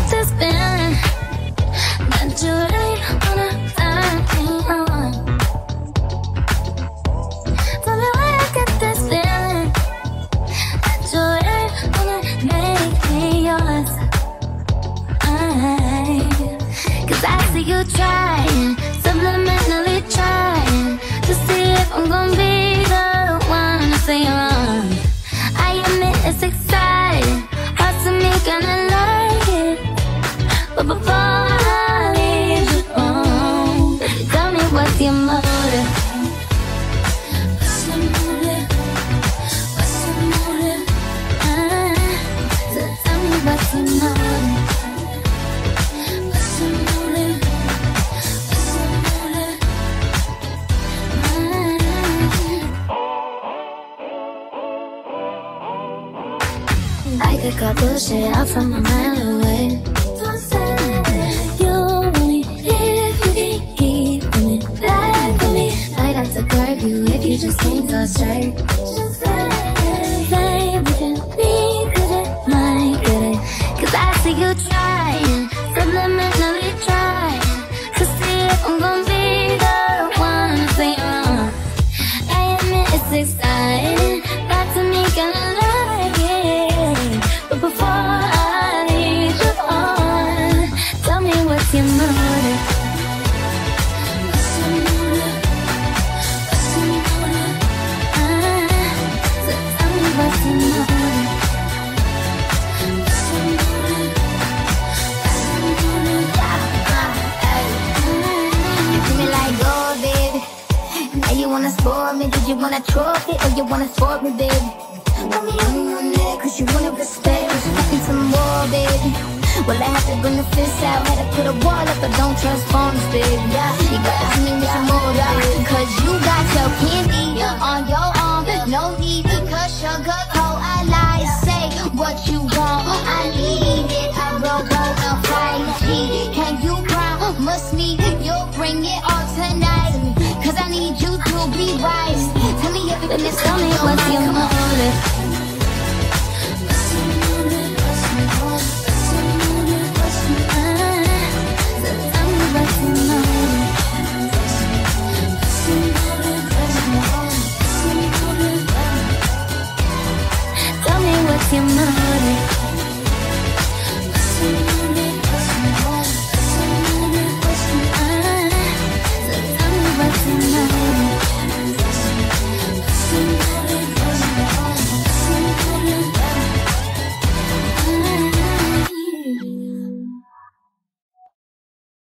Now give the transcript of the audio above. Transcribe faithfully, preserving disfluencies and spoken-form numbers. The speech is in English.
this feeling that you really wanna turn me on? Tell me why I get this feeling that you really wanna make me yours. I, Cause I see you trying, subliminally trying to see if I'm gonna be the one to say you're wrong. I admit it's exciting, hard to me, gonna like it. But before I leave you home, tell me what's your motive? What's your motive? What's your motive? Ah, so tell me what's your motive? What's your motive? What's your motive? Ah. I could cut bullshit out from a mile away. Don't say you only if you can keep coming back to me. I'd have to curb you if you just can't go straight. Just say, babe, we can be good at my good. Cause I see you trying, subliminally trying to see if I'm gonna be the one to say you're wrong. I admit it's exciting, that to me gonna like it. But before I leave you on, tell me what's your motive? What's your motive? What's your motive? Ah, so tell me what's your motive? What's your motive? What's your motive? Ah, ah, ay. You do me like gold, baby. Now you wanna spoil me? Did you want a trophy or you wanna sport me, baby? Put me on your neck cause you wanna respect. Cause you fucking some more, baby. Well, I had to bring the fist out, had to put a wall up, but don't trust phones, baby. Yeah, you gotta see me with some more, baby. Cause you got your candy on your arm, no need to cut sugar coat. I lie, say what you want, I need it. I roll roll on five G. Can you promise me you'll bring it all tonight? Cause I need you to be wise. Tell me everything that's Tell me on your what's Oh your mind. motive?